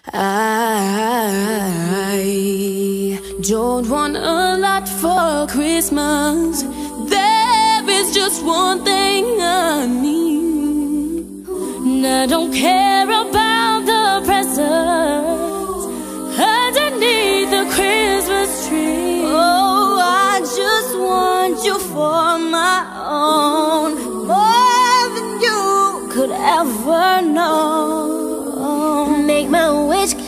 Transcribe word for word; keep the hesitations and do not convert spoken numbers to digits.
I don't want a lot for Christmas. There is just one thing I need, and I don't care about the presents underneath the Christmas tree. Oh, I just want you for my own, more than you could ever know. Make my wish